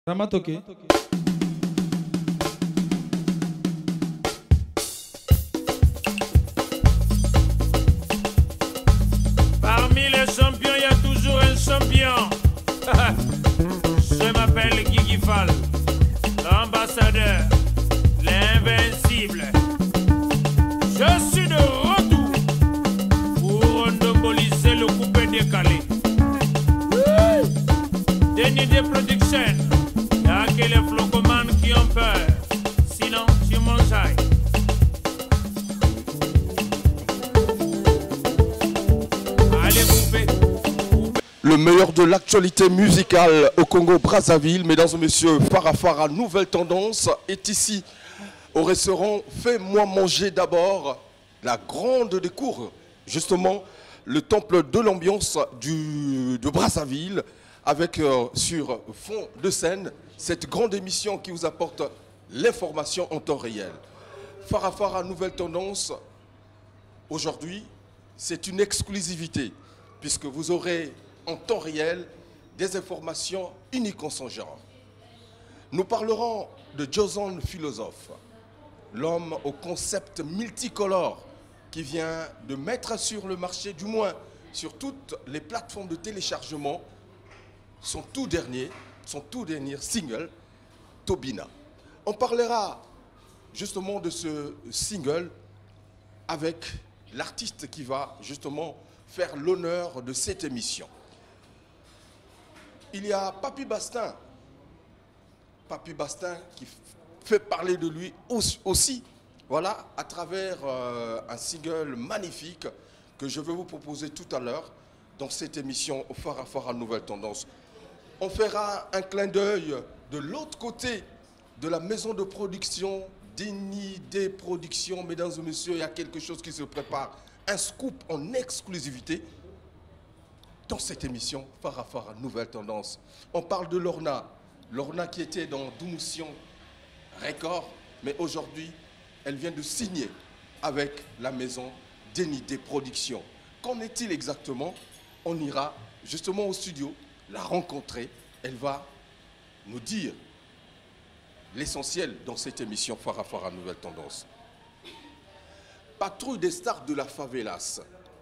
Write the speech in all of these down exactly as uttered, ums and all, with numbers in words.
Ramatoke. Parmi les champions, il y a toujours un champion. Je m'appelle Guigui Fall, l'ambassadeur, l'invincible. Je suis de retour pour endomboliser le coupé décalé. Denis de production, il n'y a que les flocomanes qui ont peur. Sinon, tu mangeailles. Allez, coupez. Le meilleur de l'actualité musicale au Congo-Brazzaville, mesdames et messieurs, Fara Fara, nouvelle tendance, est ici au restaurant Fais-moi manger d'abord, la grande des cours, justement le temple de l'ambiance du de Brazzaville, avec euh, sur fond de scène cette grande émission qui vous apporte l'information en temps réel. Fara Fara, nouvelle tendance, aujourd'hui, c'est une exclusivité, puisque vous aurez en temps réel des informations uniques en son genre. Nous parlerons de Joson Philosophe, l'homme au concept multicolore qui vient de mettre sur le marché, du moins sur toutes les plateformes de téléchargement, son tout dernier, son tout dernier single, Tobina. On parlera justement de ce single avec l'artiste qui va justement faire l'honneur de cette émission. Il y a Papy Bastin, Papy Bastin qui fait parler de lui aussi, voilà, à travers euh, un single magnifique que je vais vous proposer tout à l'heure dans cette émission Fara Fara Nouvelle Tendance. On fera un clin d'œil de l'autre côté de la maison de production, Denis de Production. Mesdames et messieurs, il y a quelque chose qui se prépare, un scoop en exclusivité dans cette émission Fara Fara Nouvelle Tendance. On parle de Lorna, Lorna qui était dans Doumoussion Record, mais aujourd'hui, elle vient de signer avec la maison Denis de Production. Qu'en est-il exactement? On ira justement au studio la rencontrer. Elle va nous dire l'essentiel dans cette émission Fara Fara Nouvelle Tendance. Patrouille des stars de la favelas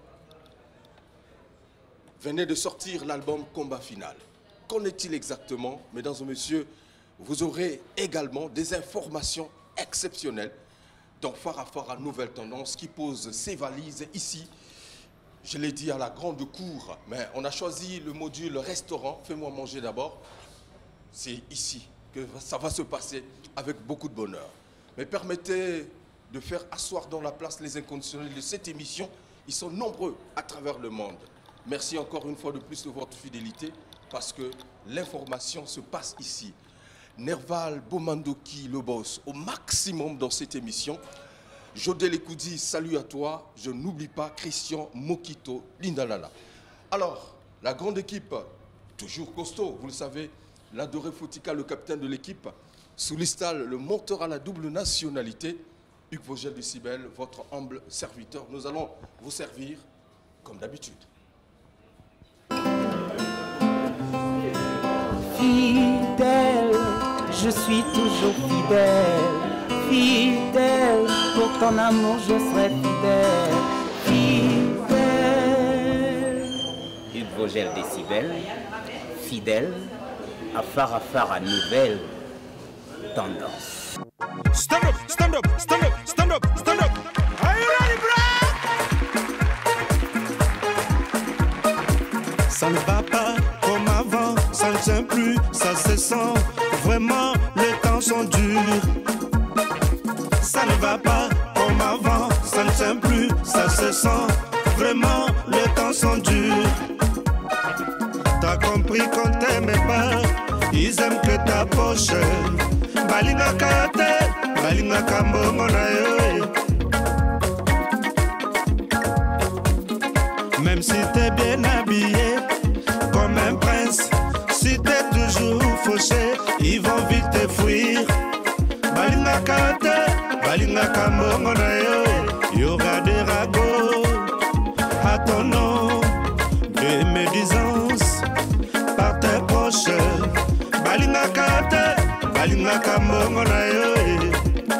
venait de sortir l'album Combat Final. Qu'en est-il exactement? Mesdames et messieurs, vous aurez également des informations exceptionnelles dans Fara Fara Nouvelle Tendance qui pose ses valises ici. Je l'ai dit à la grande cour, mais on a choisi le module restaurant, Fais-moi manger d'abord. C'est ici que ça va se passer avec beaucoup de bonheur. Mais permettez de faire asseoir dans la place les inconditionnels de cette émission. Ils sont nombreux à travers le monde. Merci encore une fois de plus de votre fidélité parce que l'information se passe ici. Nerval Bomandoki, le boss, au maximum dans cette émission. Jodel Ekoudi, salut à toi. Je n'oublie pas Christian Mokito, Lindalala. Alors, la grande équipe, toujours costaud, vous le savez, l'adoré Foutika, le capitaine de l'équipe, Soulistal, le monteur à la double nationalité, Hugues Vogel de Cibel, votre humble serviteur. Nous allons vous servir comme d'habitude. Fidèle, je suis toujours fidèle. Fidèle, pour ton amour je serai fidèle. Fidèle. Hugues Vogel Décibel, fidèle à Fara Fara Nouvelle Tendance. Stand up, stand up, stand up, stand up, stand up. Are you ready, bro? Ça ne va pas comme avant, ça ne tient plus, ça se sent. Vraiment, les temps sont durs. Ça ne va pas comme avant, ça ne tient plus, ça se sent. Vraiment, les temps sont durs. T'as compris qu'on t'aimait pas, ils aiment que ta poche. Balinga kate, balinga kambongo na yo. Même si t'es bien habillé, comme un prince, si t'es toujours fauché, ils vont vite te fuir. Balinga kate, balinga kambongo na yo. Y aura des ragots à ton nom, de médisance par tes proches. Balinga kate, balingaka mbongo na yo eh.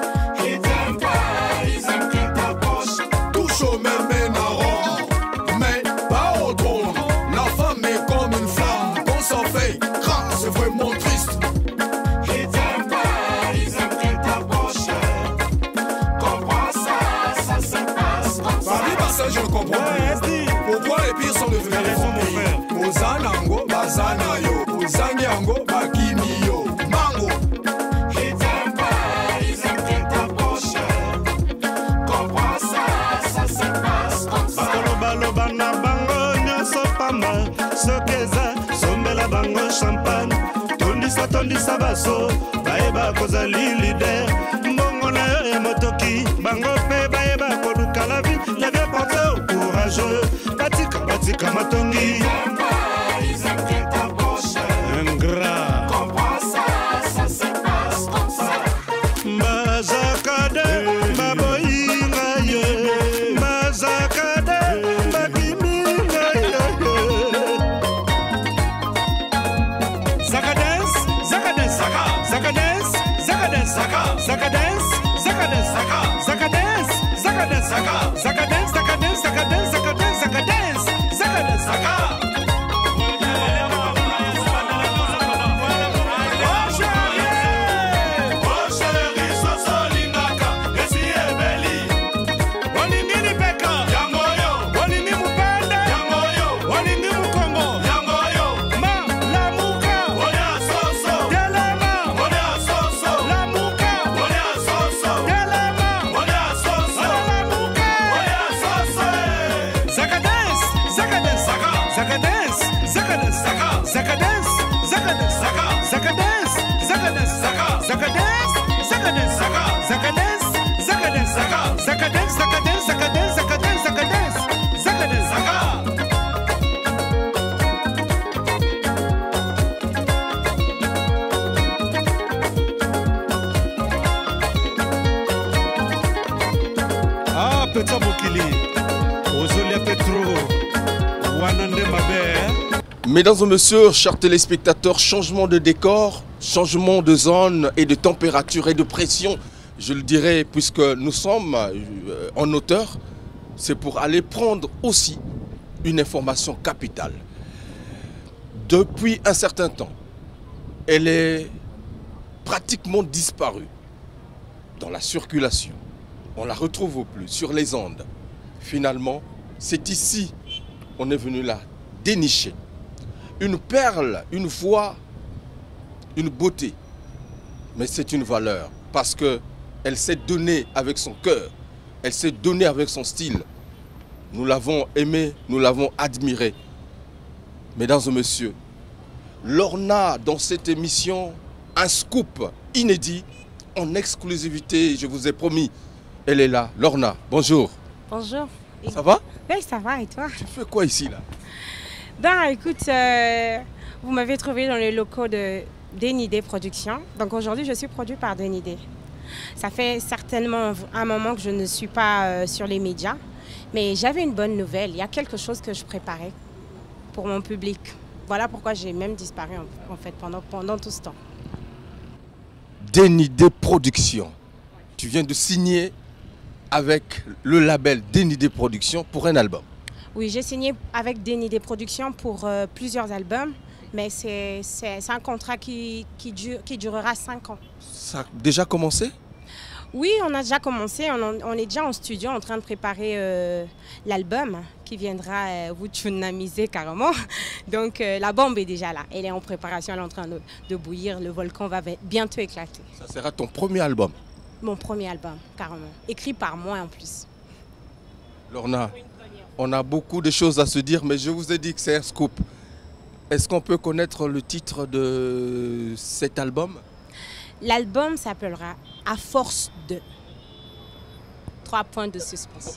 Touche au même narron, mais pas au trône. La femme est comme une flamme, qu'on s'en fait craint, c'est vraiment triste. Ils t'aiment pas, ils aiment que ta poche. Comprends ça, ça se passe comme ça. Paris, Marseille, je ne comprends plus. Pourquoi les pires sont devenus des bons pays? Ozanango, Bazanayo, Ozanyango, Bakimiyo, Mango. Ils t'aiment pas, ils aiment que ta poche. Comprends ça, ça se passe comme ça. Bakoloba na bango nyonso pamba sokeza sombela bango champagne tondisa tondisa baso bayeba kozali lider mbongo na yo ya motoki bango mpe bayeba koluka la vie la vie porte au courageux batika batika matongi Ils aiment que ta poche. ingrat Comprends ça, ça se passe comme ça. bazakade baboyinga ye bazakade bakiminga ye zakadens zakadens zakadens zakadens zakadens zakadens zakadens zakadens zakadens zakadens zakadens zakadens zakadens zakadens zakadens Ah, Petsa Mokili, Ozolia Petro, Wanande Mabe. Mesdames et messieurs, chers téléspectateurs, changement de décor, changement de zone et de température et de pression, je le dirais, puisque nous sommes euh, en hauteur, c'est pour aller prendre aussi une information capitale. Depuis un certain temps, elle est pratiquement disparue dans la circulation. On la retrouve plus sur les ondes. Finalement, c'est ici on est venu la dénicher. Une perle, une voix, une beauté. Mais c'est une valeur parce qu'elle s'est donnée avec son cœur. Elle s'est donnée avec son style. Nous l'avons aimée, nous l'avons admirée. Mesdames et messieurs, Lorna dans cette émission, un scoop inédit, en exclusivité, je vous ai promis. Elle est là. Lorna, bonjour. Bonjour. Ça va? Oui, ça va et toi? Tu fais quoi ici là? Ben écoute, euh, vous m'avez trouvé dans les locaux de Denidé Productions. Donc aujourd'hui, je suis produit par Denidé. Ça fait certainement un moment que je ne suis pas euh, sur les médias, mais j'avais une bonne nouvelle. Il y a quelque chose que je préparais pour mon public. Voilà pourquoi j'ai même disparu en, en fait pendant, pendant tout ce temps. Denidé Productions. Tu viens de signer avec le label Denidé Productions pour un album. Oui, j'ai signé avec Denidé Productions pour euh, plusieurs albums, mais c'est un contrat qui, qui, dure, qui durera cinq ans. Ça a déjà commencé? Oui, on a déjà commencé. On, on est déjà en studio en train de préparer euh, l'album qui viendra euh, vous tsunamiser carrément. Donc euh, la bombe est déjà là. Elle est en préparation, elle est en train de, de bouillir. Le volcan va bientôt éclater. Ça sera ton premier album? Mon premier album, carrément. Écrit par moi en plus. Lorna, on a beaucoup de choses à se dire, mais je vous ai dit que c'est un scoop. Est-ce qu'on peut connaître le titre de cet album? L'album s'appellera À force de. Trois points de suspense.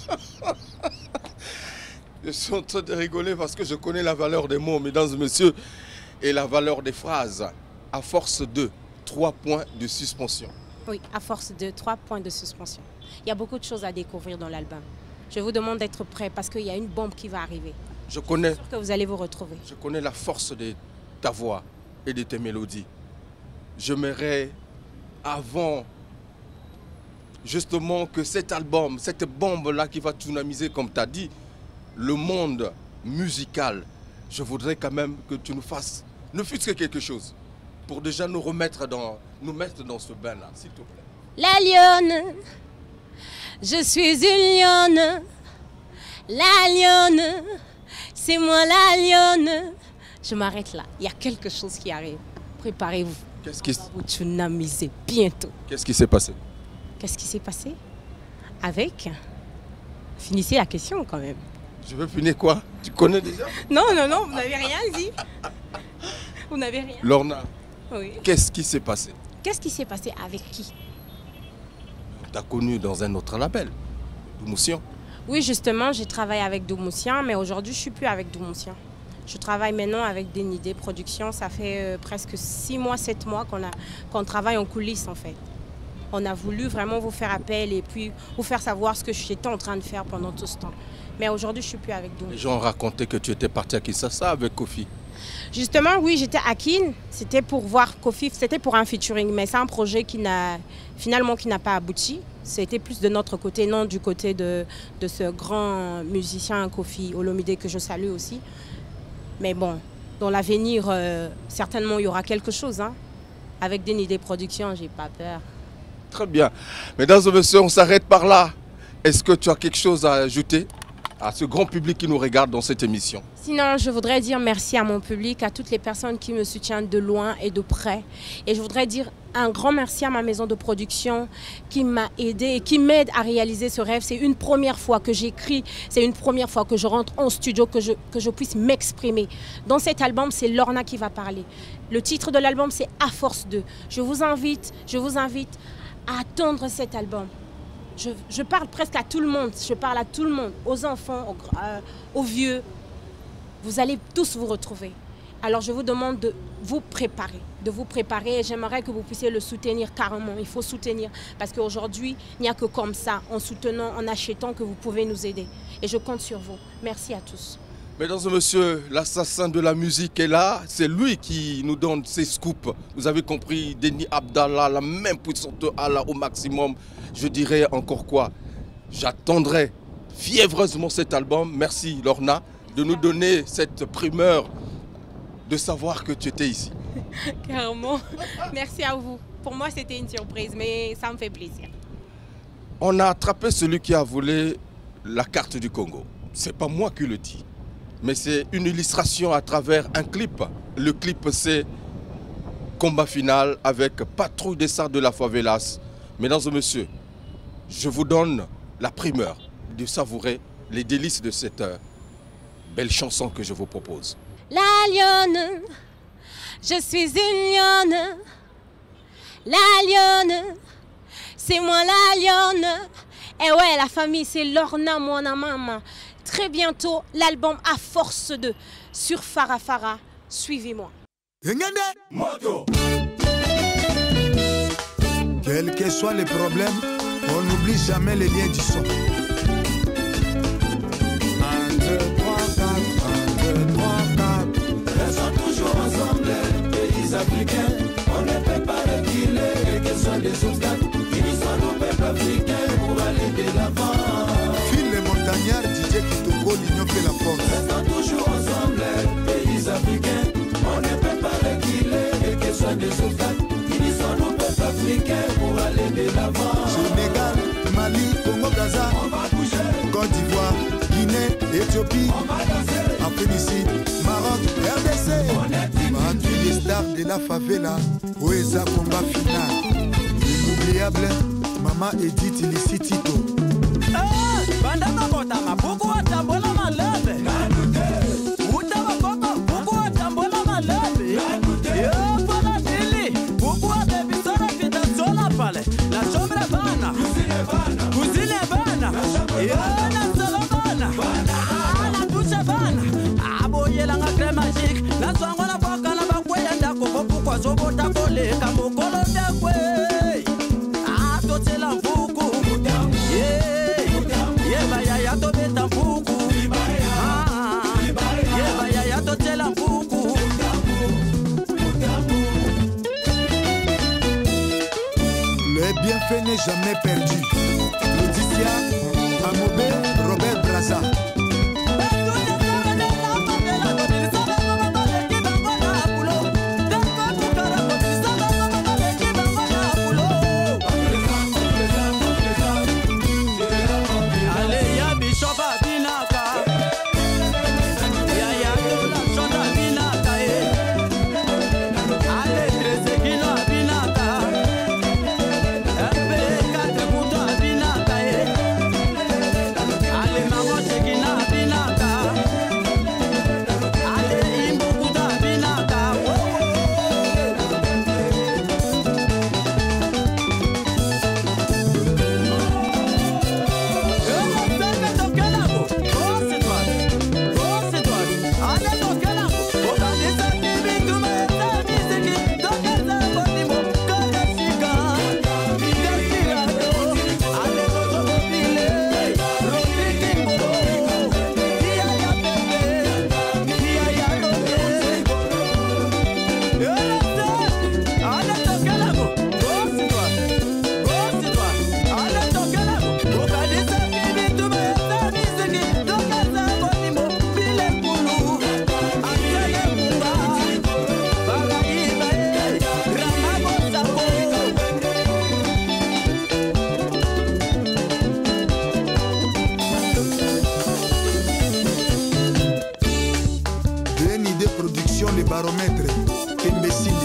Je suis en train de rigoler parce que je connais la valeur des mots, mesdames et messieurs, et la valeur des phrases. À force de, trois points de suspension. Oui, à force de, trois points de suspension. Il y a beaucoup de choses à découvrir dans l'album. Je vous demande d'être prêt parce qu'il y a une bombe qui va arriver. Je connais, je suis sûr que vous allez vous retrouver. Je connais la force de ta voix et de tes mélodies. j'aimerais, avant justement que cet album, cette bombe-là qui va dynamiser, comme tu as dit, le monde musical, je voudrais quand même que tu nous fasses, ne fût-ce que quelque chose, pour déjà nous remettre dans, nous mettre dans ce bain-là, s'il te plaît. La lionne, je suis une lionne, la lionne, c'est moi la lionne. Je m'arrête là, il y a quelque chose qui arrive. Préparez-vous. Qu'est-ce qui vous dynamiser bientôt. Qu'est-ce qui s'est passé? Qu'est-ce qui s'est passé? Avec? Finissez la question quand même. Je veux finir quoi? Tu connais déjà? Non, non, non, vous n'avez rien dit. Vous n'avez rien. Lorna, oui. Qu'est-ce qui s'est passé? Qu'est-ce qui s'est passé avec qui? On t'a connu dans un autre label, Doumoussian. Oui, justement, j'ai travaillé avec Doumoussian, mais aujourd'hui, je ne suis plus avec Doumoussian. Je travaille maintenant avec Denidé Productions. Ça fait euh, presque six mois, sept mois qu'on qu'on travaille en coulisses, en fait. On a voulu vraiment vous faire appel et puis vous faire savoir ce que j'étais en train de faire pendant tout ce temps. Mais aujourd'hui, je ne suis plus avec Doumoussian. Les gens racontaient que tu étais parti à Kinshasa avec Kofi. Justement, oui, j'étais à Kin. C'était pour voir Kofi, c'était pour un featuring, mais c'est un projet qui n'a finalement qui n'a pas abouti. C'était plus de notre côté, non du côté de, de ce grand musicien Kofi Olomide que je salue aussi. Mais bon, dans l'avenir, euh, certainement, il y aura quelque chose. Hein. Avec Denidé Productions, j'ai pas peur. Très bien. Mesdames et messieurs, on s'arrête par là. Est-ce que tu as quelque chose à ajouter à ce grand public qui nous regarde dans cette émission? Sinon, je voudrais dire merci à mon public, à toutes les personnes qui me soutiennent de loin et de près. Et je voudrais dire un grand merci à ma maison de production qui m'a aidé et qui m'aide à réaliser ce rêve. C'est une première fois que j'écris, c'est une première fois que je rentre en studio, que je, que je puisse m'exprimer. Dans cet album, c'est Lorna qui va parler. Le titre de l'album, c'est À Force de. Je vous invite, je vous invite à attendre cet album. Je, je parle presque à tout le monde, je parle à tout le monde, aux enfants, aux, euh, aux vieux. Vous allez tous vous retrouver. Alors je vous demande de vous préparer, de vous préparer. J'aimerais que vous puissiez le soutenir carrément. Il faut soutenir parce qu'aujourd'hui, il n'y a que comme ça, en soutenant, en achetant, que vous pouvez nous aider. Et je compte sur vous. Merci à tous. Mesdames et messieurs, l'assassin de la musique est là. C'est lui qui nous donne ses scoops. Vous avez compris, Denis Abdallah, la même puissante Allah au maximum. Je dirais encore quoi? J'attendrai fiévreusement cet album. Merci Lorna de nous donner cette primeur de savoir que tu étais ici. Carrément. Merci à vous. Pour moi, c'était une surprise, mais ça me fait plaisir. On a attrapé celui qui a volé la carte du Congo. C'est pas moi qui le dis, mais c'est une illustration à travers un clip. Le clip, c'est Combat final avec Patrouille des Sards de la Favelas. Mesdames et messieurs, je vous donne la primeur de savourer les délices de cette belle chanson que je vous propose. La lionne, je suis une lionne. La lionne, c'est moi la lionne. Et ouais, la famille, c'est Lorna, Moana Mama. Très bientôt, l'album À Force de sur Farah Farah. Suivez-moi. Moto. Quels que soient les problèmes, on n'oublie jamais les liens du son. un, deux, trois, quatre, un, deux, trois, quatre. Restons toujours ensemble, pays africains. On ne peut pas reculer, quels que soient les obstacles. Unissons nos peuples africains pour aller de l'avant. Phil les montagnards, D J Kitoko, l'union fait la force. Restons toujours ensemble, pays africains. On ne peut pas reculer, quels que soient les obstacles. Unissons nos peuples africains pour aller de l'avant. Sénégal, Mali, Congo, Gaza, on va bouger. Côte d'Ivoire, Guinée, Éthiopie, On va danser. Afrique du Sud, Maroc, R D C. Patrouille des stars de la favela, Oeza combat final. L'inoubliable, Maman Edith Licitito. Bandana botama, buku watambola malebe. Utama koko, buku watambola malebe. Yo pala dili, buku watebi sora fita sola pale. La sombre bana, kuzine bana, yo na solo bana, la douce bana. Aboye langa crème magique, la swango na boka na bakwe yanda koko buku zobota kole kamokolo dakwe. Ah, tote la buku, yeah. Yeah, ya to beta Le bienfait n'est jamais perdu. Laetitia, Amobé, Robert Braza. Les baromètres, imbécile.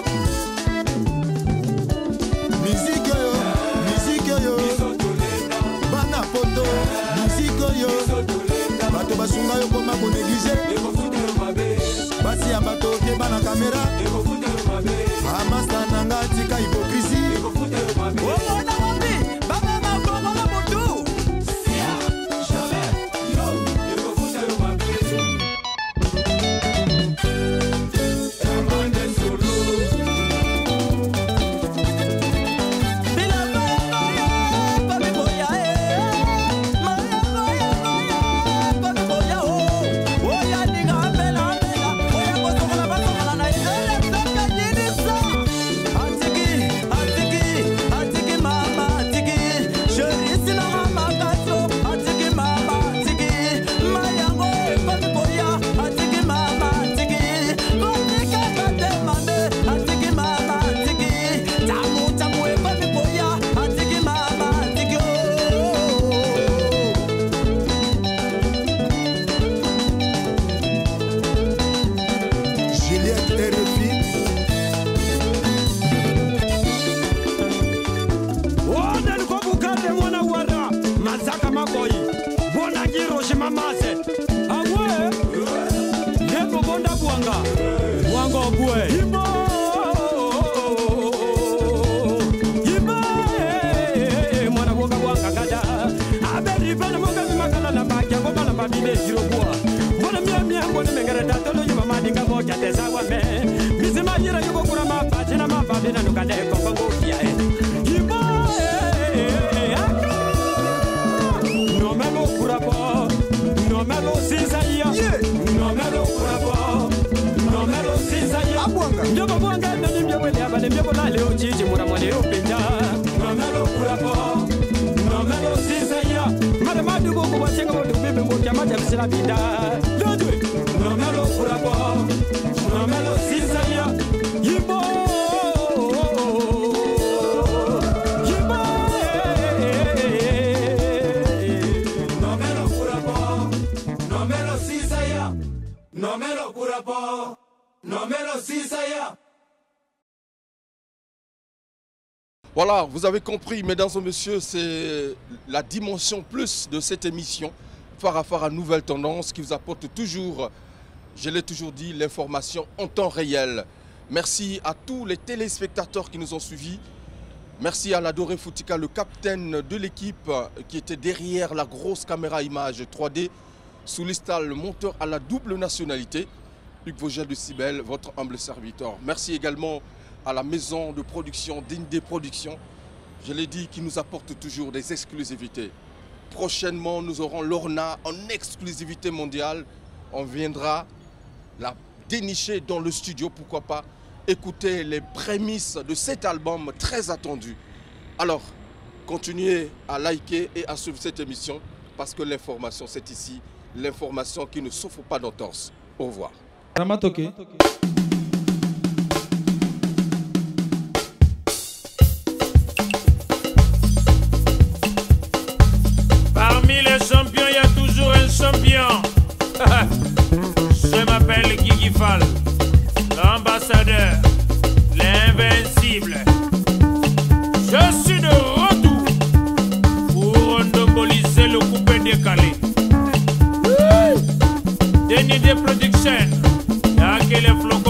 Musique yo, musique yo, bana poto, musique yo. Bato basunga yo koma koneglige, basi ya bato ke bana kamera, amasta nanga tika hypocrisie. Omona wambi, baba makongo na mutu. Sia, jamais, yo, yo kufuta yo mabe. Voilà, vous avez compris, mesdames et messieurs, c'est la dimension plus de cette émission, Phare à Phare à Nouvelle Tendance, qui vous apporte toujours, je l'ai toujours dit, l'information en temps réel. Merci à tous les téléspectateurs qui nous ont suivis. Merci à l'Adoré Foutika, le capitaine de l'équipe qui était derrière la grosse caméra image trois D, sous l'istal, le monteur à la double nationalité, Hugues Vogel de Cibel, votre humble serviteur. Merci également à la maison de production D N I D Productions, je l'ai dit, qui nous apporte toujours des exclusivités. Prochainement, nous aurons l'Orna en exclusivité mondiale. On viendra la dénicher dans le studio, pourquoi pas, écouter les prémices de cet album très attendu. Alors, continuez à liker et à suivre cette émission parce que l'information, c'est ici. L'information qui ne souffre pas d'entorse. Au revoir. Ramatoke. Parmi les champions, il y a toujours un champion. Je m'appelle Guigui Fall, l'ambassadeur, l'invincible. Je suis de retour pour endoboliser le coupé décalé. Dénidé Production, y'a que les flocons.